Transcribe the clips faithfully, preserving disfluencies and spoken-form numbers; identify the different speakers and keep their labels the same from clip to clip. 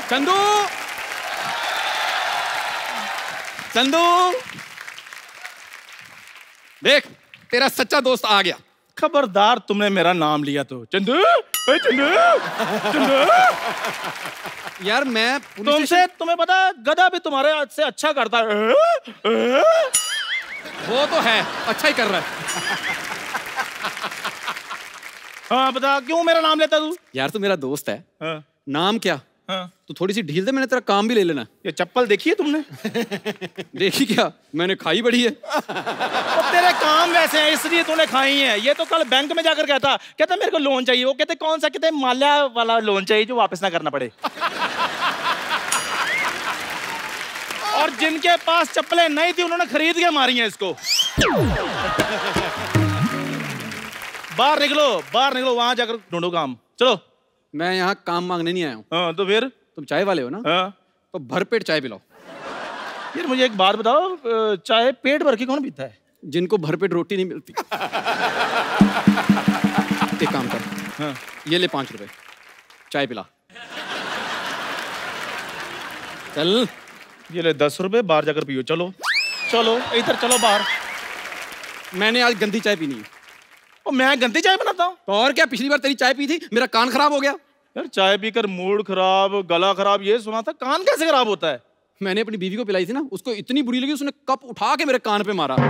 Speaker 1: चंदू, चंदू, देख तेरा सच्चा दोस्त आ गया।
Speaker 2: खबरदार तुमने मेरा नाम लिया तो। चंदू, ए चंदू, चंदू।
Speaker 1: यार मैं
Speaker 2: तुमसे, तुम्हें पता है गधा भी तुम्हारे से अच्छा करता है।
Speaker 1: वो तो है, अच्छा ही कर रहा है।
Speaker 2: हाँ बता, क्यों मेरा नाम लेता तू?
Speaker 1: यार तू मेरा दोस्त है।
Speaker 2: हाँ।
Speaker 1: नाम क्या?
Speaker 2: हाँ।
Speaker 1: तू थोड़ी सी ढील दे, मैंने तेरा काम भी ले लेना।
Speaker 2: ये चप्पल देखी है तुमने?
Speaker 1: देखी क्या, मैंने खाई बड़ी है।
Speaker 2: तो तेरे काम वैसे हैं इसलिए तूने खाई है। ये तो कल बैंक में जाकर कहता कहता मेरे को लोन चाहिए। वो कहते कौन सा? कहते माल्या वाला लोन चाहिए जो वापस ना करना पड़े। और जिनके पास चप्पलें नहीं थी उन्होंने खरीद के मारी हैं इसको। बाहर निकलो, बाहर निकलो, वहां जाकर ढूंढो काम। चलो।
Speaker 1: मैं यहाँ काम मांगने नहीं आया हूँ।
Speaker 2: हाँ तो फिर?
Speaker 1: तुम चाय वाले हो ना?
Speaker 2: हाँ।
Speaker 1: तो भरपेट चाय पिलाओ।
Speaker 2: यार मुझे एक बात बताओ, चाय पेट भर के कौन पीता है?
Speaker 1: जिनको भरपेट रोटी नहीं मिलती। एक काम कर। हाँ। ये ले पांच रुपए, चाय पिला। चल।
Speaker 2: ये ले दस रुपए, बाहर जाकर पियो। चलो चलो इधर चलो बाहर।
Speaker 1: मैंने आज गंदी चाय पीनी है।
Speaker 2: और मैं गंदी चाय बनाता हूँ?
Speaker 1: तो और क्या, पिछली बार तेरी चाय पी थी, मेरा कान खराब हो गया।
Speaker 2: यार चाय पीकर मूड खराब, गला खराब, ये सुना था। कान कैसे खराब होता है?
Speaker 1: मैंने अपनी बीवी को पिलाई थी ना, उसको इतनी बुरी लगी, उसने कप उठा के मेरे कान पे मारा।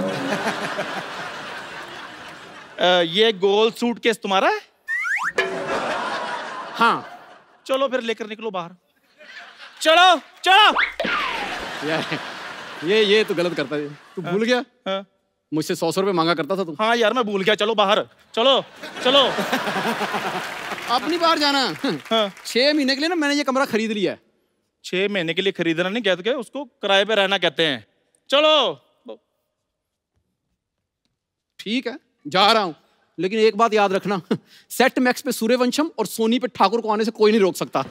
Speaker 2: आ, ये गोल सूटकेस तुम्हारा है?
Speaker 1: हाँ।
Speaker 2: चलो फिर लेकर निकलो बाहर। चलो चलो।
Speaker 1: यार ये ये तो गलत करता है। तू भूल गया?
Speaker 2: हाँ।
Speaker 1: मुझसे सौ सौ रुपए मांगा करता था तू।
Speaker 2: हाँ यार मैं भूल गया। चलो बाहर चलो चलो।
Speaker 1: अब नहीं बाहर जाना। हाँ। छह महीने के लिए ना मैंने ये कमरा खरीद लिया है।
Speaker 2: छह महीने के लिए खरीदना नहीं कहते क्या, उसको किराए पे रहना कहते हैं। चलो।
Speaker 1: ठीक है जा रहा हूं, लेकिन एक बात याद रखना, सेट मैक्स पे सूर्यवंशम और सोनी पे ठाकुर को आने से कोई नहीं रोक सकता।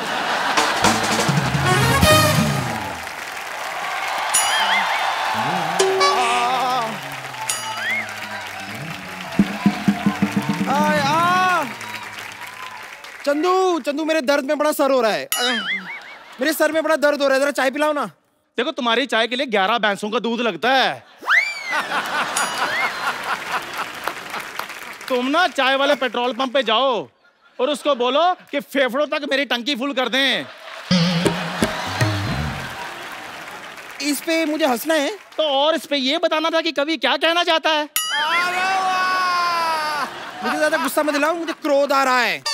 Speaker 3: चंदू, चंदू मेरे दर्द में बड़ा सर हो रहा है। मेरे सर में बड़ा दर्द हो रहा है, जरा चाय पिलाओ ना।
Speaker 2: देखो तुम्हारी चाय के लिए ग्यारह भैंसों का दूध लगता है। तुम ना चाय वाले पेट्रोल पंप पे जाओ और उसको बोलो कि फेफड़ों तक मेरी टंकी फुल कर दें।
Speaker 3: इस पे मुझे हंसना है
Speaker 2: तो और इस पे ये बताना था कि कवि क्या कहना चाहता है।
Speaker 3: मुझे ज्यादा गुस्सा मत दिलाओ, मुझे क्रोध आ रहा है।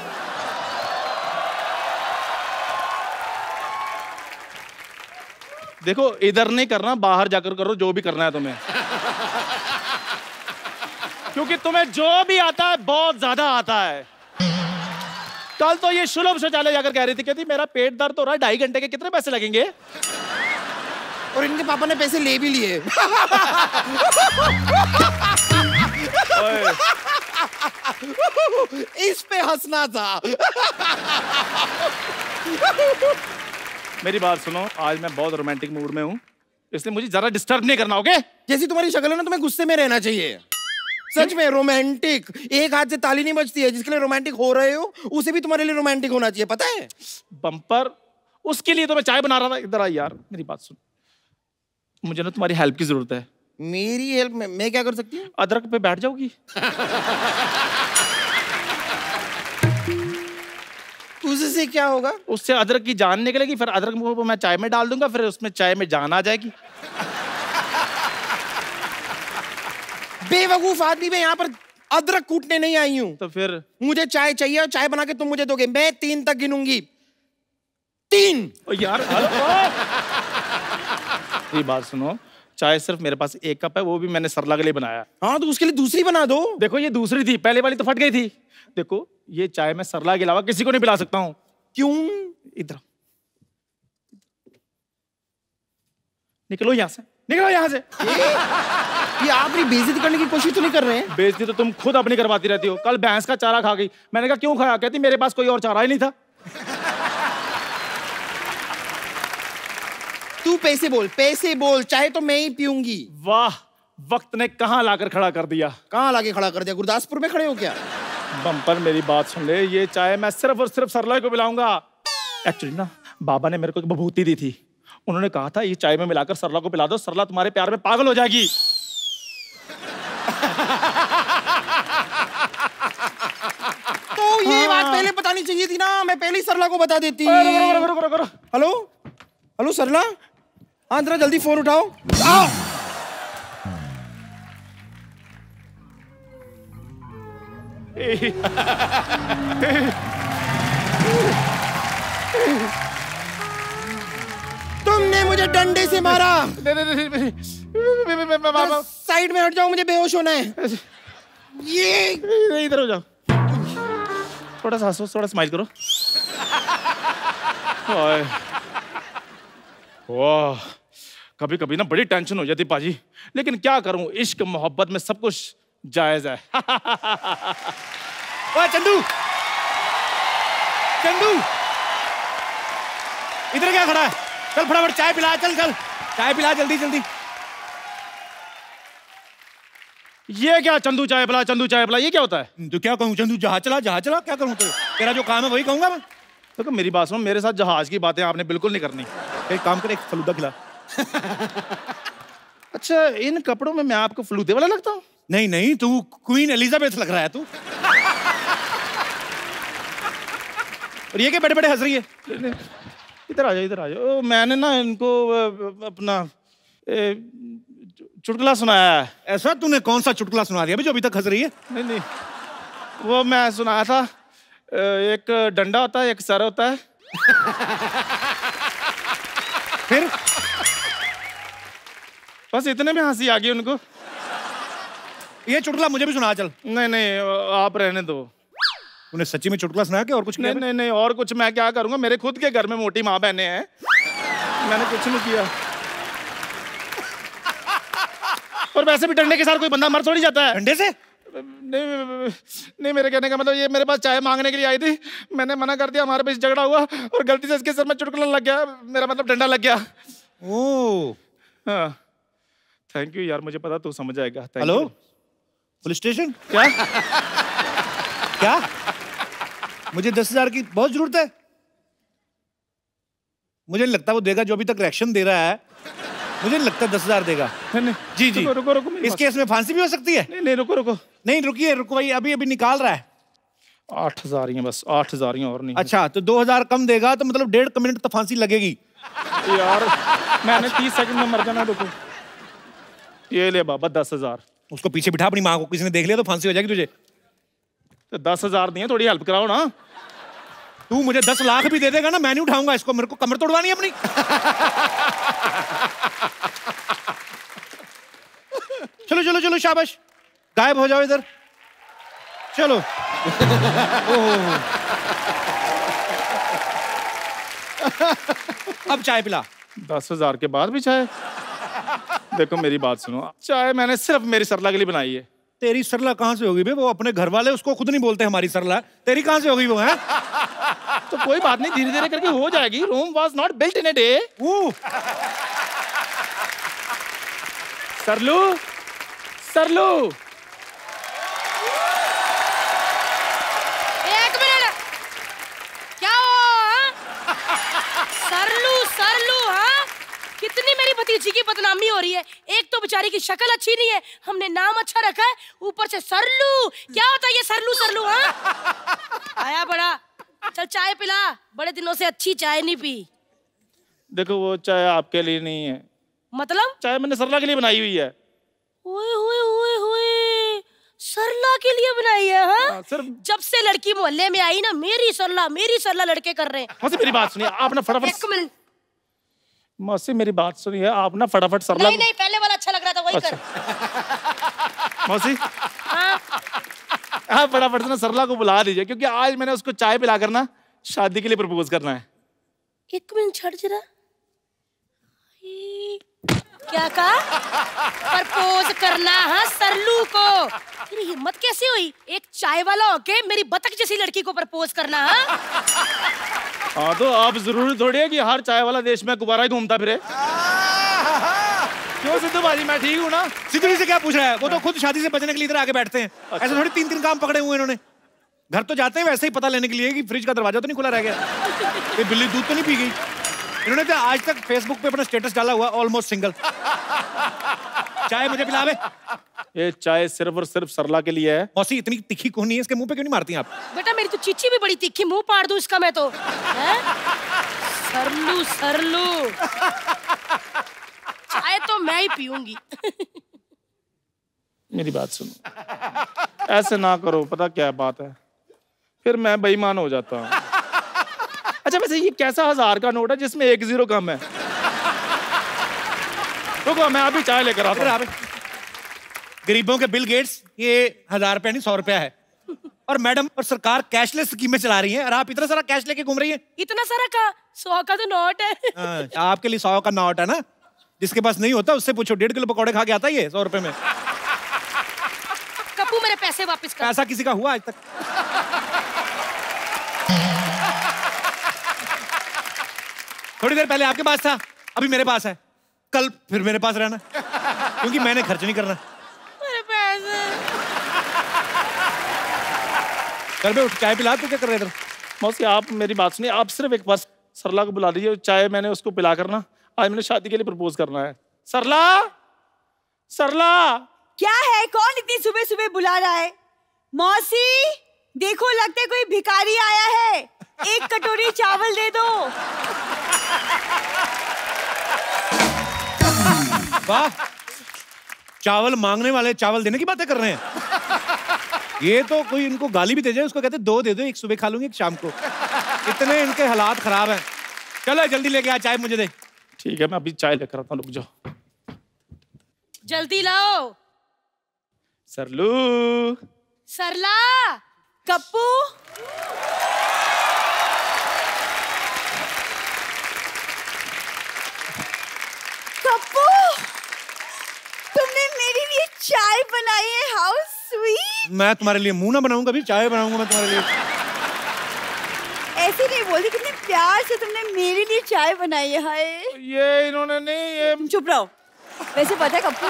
Speaker 2: देखो इधर नहीं करना, बाहर जाकर करो जो भी करना है तुम्हें। क्योंकि तुम्हें जो भी आता है बहुत ज्यादा आता है। कल तो ये सुलभ शौचालय जाकर कह रही थी, कहती मेरा पेट दर्द हो रहा है, ढाई घंटे के कितने पैसे लगेंगे?
Speaker 3: और इनके पापा ने पैसे ले भी लिए। इस पे हंसना था।
Speaker 2: मेरी बात सुनो, आज मैं बहुत रोमांटिक मूड में हूँ, इसलिए मुझे जरा डिस्टर्ब नहीं करना, ओके?
Speaker 3: जैसी तुम्हारी शक्ल है ना, तुम्हें गुस्से में रहना चाहिए। सच में रोमांटिक, एक हाथ से ताली नहीं बजती है। जिसके लिए रोमांटिक हो रहे हो उसे भी तुम्हारे लिए रोमांटिक होना चाहिए, पता है?
Speaker 2: बम्पर, उसके लिए तो मैं चाय बना रहा था। इधर आ यार, मेरी बात सुन, मुझे ना तुम्हारी हेल्प की जरूरत है।
Speaker 3: मेरी हेल्प में मैं क्या कर सकती हूँ?
Speaker 2: अदरक पे बैठ जाओगी?
Speaker 3: उससे क्या होगा?
Speaker 2: उससे अदरक की जान निकलेगी, फिर अदरक को मैं चाय में डाल दूंगा, फिर उसमें चाय में जान आ जाएगी।
Speaker 3: बेवकूफ आदमी, मैं यहाँ पर अदरक कूटने नहीं आई हूँ।
Speaker 2: तो फिर?
Speaker 3: मुझे चाय चाहिए और चाय बना के तुम मुझे दोगे। मैं तीन तक गिनूंगी। तीन।
Speaker 2: ओ यार ये बात सुनो, चाय सिर्फ मेरे पास एक कप है, वो भी मैंने सरला के लिए बनाया।
Speaker 3: हाँ तो उसके लिए दूसरी बना दो।
Speaker 2: देखो ये दूसरी थी, पहले वाली तो फट गई थी। देखो ये चाय मैं सरला के अलावा किसी को नहीं पिला सकता हूँ।
Speaker 3: क्यों?
Speaker 2: इधर निकलो यहाँ से, निकलो यहाँ से।
Speaker 3: ये आप अपनी बेइज्जती करने की कोशिश तो नहीं कर रहे हैं?
Speaker 2: बेइज्जती तो तुम खुद अपनी करवाती रहती हो। कल भैंस का चारा खा गई, मैंने कहा क्यों खाया? कहती मेरे पास कोई और चारा ही नहीं था।
Speaker 3: तू पैसे बोल, पैसे बोल, चाहे तो मैं ही पीऊंगी।
Speaker 2: वाह, वक्त ने कहां लाकर खड़ा कर दिया।
Speaker 3: कहां लाके खड़ा कर दिया? गुरदासपुर में खड़े हो क्या?
Speaker 2: बम्पर मेरी बात सुन ले, ये चाय मैं सिर्फ और सिर्फ सरला को पिलाऊंगा। एक्चुअली ना बाबा ने मेरे को एक बभूति दी थी, उन्होंने कहा था ये चाय में मिलाकर सरला को पिला दो, सरला तुम्हारे प्यार में पागल हो जाएगी।
Speaker 3: तो ये बात पहले बतानी चाहिए थी ना, मैं पहले ही सरला को बता देती। हेलो हेलो सरला, हाँ जरा जल्दी फोन उठाओ। आओ। तुमने मुझे डंडे से मारा। साइड में हट जाओ, मुझे बेहोश होना है। ये
Speaker 2: इधर हो जाओ, थोड़ा सा हंसो, थोड़ा स्माइल करो। वाह, कभी कभी ना बड़ी टेंशन हो जाती पाजी, लेकिन क्या करूं, इश्क मोहब्बत में सब कुछ जायज है। ओए चंदू, चंदू इधर क्या खड़ा है? चल फटाफट चाय पिला, चल चल चाय पिला जल्दी जल्दी। ये क्या चंदू चाय पिला, चंदू चाय पिला, ये क्या होता है?
Speaker 4: तो क्या कहूँ चंदू, जहाज चला जहाज चला, क्या करूँ? तो तेरा जो काम है वही कहूंगा मैं।
Speaker 2: देखो मेरी बात सुनो, मेरे साथ जहाज की बातें आपने बिल्कुल नहीं करनी।
Speaker 4: एक काम कर, एक फलूदा खिला।
Speaker 2: अच्छा, इन कपड़ों में मैं आपको फलूदे वाला लगता हूँ?
Speaker 4: नहीं नहीं, तू क्वीन एलिजाबेथ लग रहा है तू। और ये क्या बड़े बड़े हंस रही है?
Speaker 2: इधर आ जाओ, इधर आ जाओ। मैंने ना इनको अपना चुटकुला सुनाया है।
Speaker 4: ऐसा तूने कौन सा चुटकुला सुना दिया जो अभी तक हंस रही है?
Speaker 2: नहीं नहीं, वो मैं सुनाया था, एक डंडा होता है, एक सर होता है।
Speaker 4: फिर
Speaker 2: बस इतने में हंसी आ गई उनको।
Speaker 4: ये चुटकुला मुझे भी सुना चल।
Speaker 2: नहीं नहीं, आप रहने दो।
Speaker 4: तूने सच्ची में चुटकुला सुनाया क्या और कुछ?
Speaker 2: नहीं नहीं नहीं, और कुछ मैं क्या करूंगा, मेरे खुद के घर में मोटी माँ बहनें हैं, मैंने कुछ नहीं किया। और वैसे भी डंडे के साथ कोई बंदा मर थोड़ी जाता है।
Speaker 4: डंडे से?
Speaker 2: नहीं नहीं, मेरे कहने का मतलब ये मेरे पास चाय मांगने के लिए आई थी, मैंने मना कर दिया, हमारे बीच झगड़ा हुआ और गलती से इसके सर में चुटकुला लग गया, मेरा मतलब डंडा लग गया।
Speaker 4: ओह
Speaker 2: हाँ, थैंक यू यार, मुझे पता तू समझ आएगा।
Speaker 4: Hello police station?
Speaker 2: क्या
Speaker 4: क्या मुझे दस हजार की बहुत जरूरत है? मुझे नहीं लगता वो देगा, जो अभी तक रिएक्शन दे रहा है मुझे नहीं लगता दस हजार देगा।
Speaker 2: नहीं,
Speaker 4: जी जी
Speaker 2: रुको रुको, रुको
Speaker 4: इस केस में फांसी भी हो सकती है।
Speaker 2: नहीं नहीं, रुको रुको,
Speaker 4: नहीं रुकिए, रुको भाई, अभी अभी निकाल रहा है।
Speaker 2: आठ हजार ही है बस, आठ हजार ही और नहीं।
Speaker 4: अच्छा, तो दो हजार कम देगा तो मतलब डेढ़ मिनट तक फांसी लगेगी।
Speaker 2: यार मैंने तीस सेकंड में मर जाना। रुको, ये ले बाबा दस हजार।
Speaker 4: उसको पीछे बिठा, अपनी माँ को किसी ने देख लिया तो फांसी हो जाएगी तुझे।
Speaker 2: तो दस हजार दिए, थोड़ी हेल्प कराओ ना।
Speaker 4: तू मुझे दस लाख भी दे देगा ना, मैं नहीं उठाऊंगा इसको, मेरे को कमर तोड़वानी है अपनी। चलो चलो चलो, शाबाश, गायब हो जाओ इधर, चलो। अब चाय पिला।
Speaker 2: दस हजार के बाद भी चाय? देखो मेरी बात सुनो, चाय मैंने सिर्फ मेरी सरला के लिए बनाई है।
Speaker 4: तेरी सरला कहाँ से होगी बे? वो अपने घर वाले उसको खुद नहीं बोलते हमारी सरला, तेरी कहाँ से होगी वो? है
Speaker 2: तो कोई बात नहीं, धीरे धीरे करके हो जाएगी। Rome was not built in a day. Sarlu, Sarlu,
Speaker 5: एक मिनट, क्या हो? सरलू सरलू, हाँ? कितनी मेरी भतीजी की बदनामी हो रही है। एक तो बेचारी की शक्ल अच्छी नहीं है, हमने नाम अच्छा रखा है, ऊपर से सरलू। क्या होता है ये सरलू सरलू? हाँ, आया बड़ा, चल चाय पिला, बड़े दिनों से अच्छी चाय नहीं पी।
Speaker 2: देखो वो चाय आपके लिए नहीं है।
Speaker 5: मतलब?
Speaker 2: चाय मैंने सरला के लिए बनाई हुई है।
Speaker 5: ओए होए होए होए, सरला के लिए बनाई है? हाँ,
Speaker 2: सिर्फ
Speaker 5: जब से लड़की मोहल्ले में आई ना, मेरी सरला मेरी सरला लड़के कर रहे हैं।
Speaker 2: मौसी मेरी बात सुनिए, आप ना फटाफट।
Speaker 5: एक मिनट
Speaker 2: मौसी मेरी बात सुनिए, आप ना फटाफट सरला।
Speaker 5: नहीं नहीं, पहले वाला अच्छा लग रहा था, वही
Speaker 2: अच्छा।
Speaker 5: कर।
Speaker 2: मौसी
Speaker 5: हाँ?
Speaker 2: आप फटाफट से ना सरला को बुला दीजिए, क्योंकि आज मैंने उसको चाय पिलाकर ना शादी के लिए प्रपोज करना है।
Speaker 5: एक मिनट छड़ जरा, क्या कहा? प्रपोज करना? हाँ, सरलू को। तेरी हिम्मत कैसे हुई एक चाय वाला होके मेरी बतख जैसी लड़की को प्रपोज करना? हाँ,
Speaker 2: हाँ तो आप जरूरी थोड़ी है कि हर चाय वाला देश में गुब्बारा ही घूमता फिरे। क्यों सिद्धू बाजी, मैं ठीक हूँ ना?
Speaker 4: सिद्धू जी से क्या पूछ रहा है? वो तो खुद शादी से बचने के लिए इधर आके बैठते हैं। ऐसे थोड़ी तीन तीन काम पकड़े हुए इन्होंने। घर तो जाते हैं वैसे ही पता लेने के लिए कि फ्रिज का दरवाजा तो नहीं खुला रह गया। ये बिल्ली दूध तो नहीं पी गई? इन्होंने तो आज तक फेसबुक पे अपना स्टेटस डाला हुआ ऑलमोस्ट सिंगल। चाय मुझे पिला बे।
Speaker 2: ये चाय सिर्फ और सिर्फ सरला के लिए है।
Speaker 4: मौसी इतनी तीखी कौन नहीं है, इसके मुंह पे क्यों नहीं मारती आप?
Speaker 5: बेटा मेरी तो चीची भी बड़ी तीखी, मुंह पाड़ दूं इसका मैं तो। हैं? सरलू सरलू चाय तो मैं ही पीऊंगी।
Speaker 2: मेरी बात सुनो, ऐसे ना करो, पता क्या बात है, फिर मैं बेईमान हो जाता हूँ। अच्छा वैसे ये कैसा हजार का नोट है जिसमें एक जीरो कम है? रुको मैं अभी चाय लेकर आता हूँ।
Speaker 4: गरीबों के बिल गेट्स ये हजार रुपया नहीं सौ रुपया है, और मैडम और सरकार कैशलेस स्कीमें चला रही है, और आप इतना सारा कैश लेके घूम रही है।
Speaker 5: इतना सारा का? सौ का तो नोट है।
Speaker 4: हाँ, आपके लिए सौ का नोट है ना, जिसके पास नहीं होता उससे पूछो, डेढ़ किलो पकौड़े खा के आता है सौ रुपए में।
Speaker 5: कप्पू मेरे पैसे वापस कर।
Speaker 4: ऐसा किसी का हुआ आज तक? थोड़ी देर पहले आपके पास था, अभी मेरे पास है, कल फिर मेरे पास रहना, क्योंकि मैंने खर्च नहीं करना।
Speaker 5: मेरे पैसे।
Speaker 4: चल बे उठ, चाय पिला। तू क्या कर रहे इधर?
Speaker 2: मौसी आप मेरी बात सुनिए, आप सिर्फ एक बार सरला को बुला दीजिए, चाय मैंने उसको पिला करना, आज मैंने शादी के लिए प्रपोज करना है। सरला, सरला।
Speaker 6: क्या है? कौन इतनी सुबह सुबह बुला रहा है? मौसी देखो, लगता है कोई भिखारी आया है, एक कटोरी चावल दे दो।
Speaker 4: वाह, चावल मांगने वाले चावल देने की बातें कर रहे हैं। ये तो कोई इनको गाली भी दे जाए, उसको कहते दो दे दो, एक सुबह खा लूंगी एक शाम को। इतने इनके हालात खराब हैं। चलो जल्दी लेके आ, चाय मुझे दे।
Speaker 2: ठीक है मैं अभी चाय लेकर आता हूँ, रुक जाओ।
Speaker 5: जल्दी लाओ।
Speaker 2: सरलू।
Speaker 5: सरला।
Speaker 6: कप्पू कप्पू तुमने मेरे लिए चाय बनाई है, हाउ स्वीट।
Speaker 4: मैं तुम्हारे लिए मुंह ना बनाऊंगा, अभी चाय बनाऊंगा मैं तुम्हारे लिए।
Speaker 6: ऐसे नहीं बोलती, कितने प्यार से तुमने मेरे लिए चाय बनाई है। हाय
Speaker 2: ये इन्होंने नहीं, ये
Speaker 6: तुम चुप रहो। वैसे पता है कप्पू,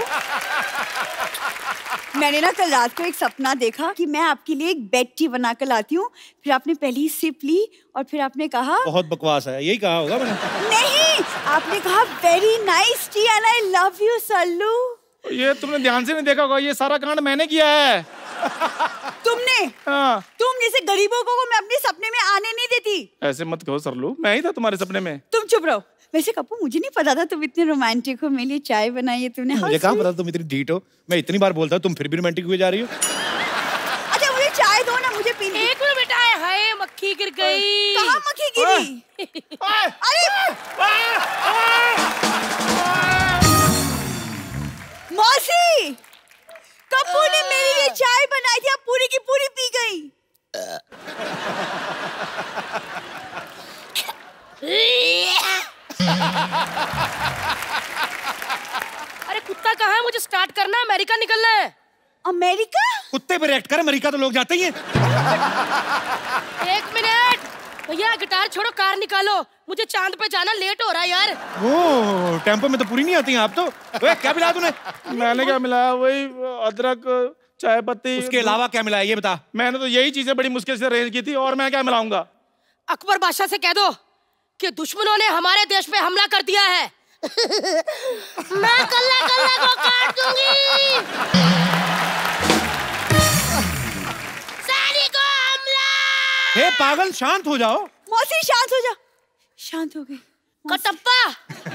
Speaker 6: मैंने ना कल रात को एक सपना देखा कि मैं आपके लिए एक बेड टी बना कर लाती हूँ, फिर आपने पहली सिप ली और फिर आपने कहा
Speaker 4: बहुत बकवास है, यही कहा होगा मैंने।
Speaker 6: नहीं, आपने कहा very nice tea and I love you Sallu.
Speaker 2: ये तुमने ध्यान से नहीं देखा होगा, ये सारा कांड मैंने किया है।
Speaker 6: तुमने?
Speaker 2: हाँ।
Speaker 6: तुम जैसे गरीबों को मैं अपने सपने में आने नहीं देती।
Speaker 2: ऐसे मत कहो सरलू, मैं ही था तुम्हारे सपने में।
Speaker 6: तुम चुप रहो। वैसे कप्पू मुझे नहीं पता था तुम इतने रोमांटिक हो, मेरे लिए चाय बनाई है तुमने।
Speaker 4: मुझे कहाँ पता तुम इतनी ढीठ हो, मैं इतनी बार बोलता हूँ, तुम फिर भी रोमांटिक हुए जा रही हो।
Speaker 6: अच्छा मुझे चाय दो ना, मुझे पीनी।
Speaker 5: एक मिनट बेटा, हाय मक्खी गिर गई।
Speaker 6: कहाँ मक्खी गिरी? अरे मौसी, कप्पू ने मेरे लिए चाय बनाई थी, अब पूरी की पूरी पी गई।
Speaker 5: अरे कुत्ता कहाँ है? मुझे स्टार्ट करना है, अमेरिका निकलना है।
Speaker 6: अमेरिका?
Speaker 4: कुत्ते पे रिएक्ट कर, अमेरिका तो लोग जाते ही हैं।
Speaker 5: एक मिनट भैया, गिटार छोड़ो, कार निकालो, मुझे चांद पे जाना, लेट हो रहा है यार।
Speaker 4: ओ, टेम्पो में तो पूरी नहीं आती हैं आप तो। ओए, क्या मिला तूने?
Speaker 2: मैंने क्या मिलाया? वही अदरक, चाय पत्ती।
Speaker 4: उसके अलावा क्या मिला है ये बता।
Speaker 2: मैंने तो यही चीजें बड़ी मुश्किल से अरेंज की थी, और मैं क्या मिलाऊंगा?
Speaker 5: अकबर बादशाह से कह दो कि दुश्मनों ने हमारे देश पे हमला कर दिया है। मैं कल्ला कल्ला को काट दूंगी। सारी को हमला।
Speaker 4: हे पागल, शांत हो जाओ।
Speaker 6: मौसी शांत हो जा। शांत हो गई।
Speaker 5: कटप्पा,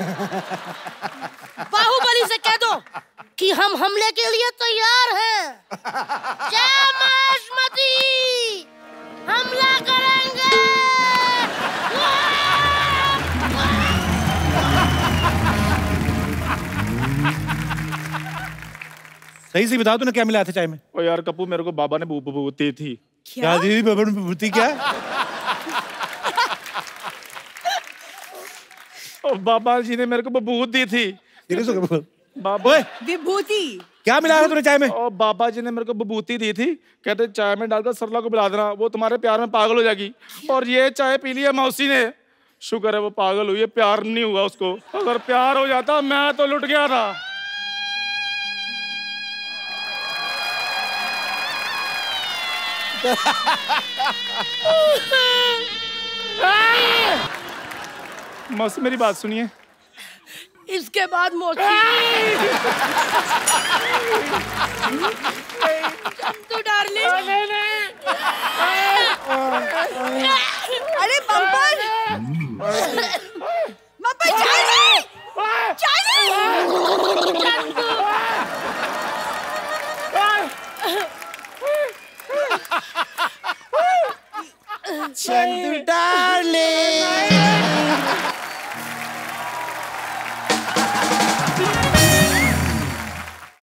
Speaker 5: बाहुबली से कह दो कि हम हमले के लिए तैयार हैं। जय मायावती, हमला करेंगे।
Speaker 4: सही से बताओ तूने क्या मिला था चाय में?
Speaker 2: ओ यार कप्पू, मेरे को बाबा ने बूबू दी थी।
Speaker 4: क्या दीदी? बाबा ने विभूति क्या?
Speaker 2: और बाबा जी ने मेरे को बबूत दी थी।
Speaker 4: बाबा
Speaker 6: विभूति
Speaker 4: क्या मिला है तूने चाय में?
Speaker 2: और बाबा जी ने मेरे को बबूती दी थी, कहते चाय में डालकर सरला को पिला देना, वो तुम्हारे प्यार में पागल हो जाएगी। और ये चाय पी लिया मौसी ने, शुक्र है वो पागल हुई है, प्यार नहीं हुआ उसको। अगर प्यार हो जाता मैं तो लुट गया था। मौसी मेरी बात सुनिए।
Speaker 5: इसके बाद मौसी चंदू डार्लिंग।
Speaker 6: अरे bumper bumper Charlie Charlie
Speaker 5: Chandu
Speaker 3: Chandu darling